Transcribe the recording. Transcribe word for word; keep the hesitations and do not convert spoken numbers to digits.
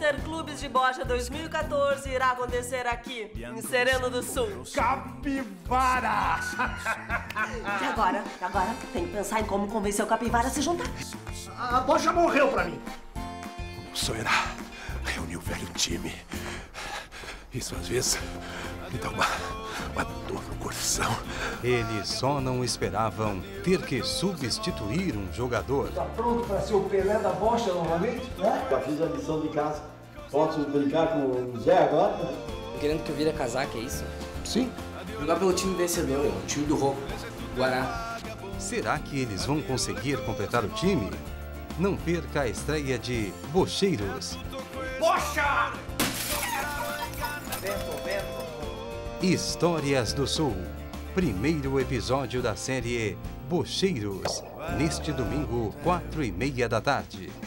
Interclubes de Bocha dois mil e quatorze irá acontecer aqui, em Sereno do Sul. Capivara! E agora? Agora tem que pensar em como convencer o Capivara a se juntar. A Bocha morreu pra mim. O sonho era reunir o velho time. Isso às vezes me dá uma, uma dor no coração. Eles só não esperavam ter que substituir um jogador. Tá pronto pra ser o Pelé da Bocha novamente? É, já fiz a lição de casa. Posso brincar com o Zé agora? Querendo que eu vire a casaca, é isso? Sim. Jogar pelo time vencedor, o time do Rocco, Guará. Será que eles vão conseguir completar o time? Não perca a estreia de Bocheiros. Bocha! Histórias do Sul. Primeiro episódio da série Bocheiros. Neste domingo, quatro e meia da tarde.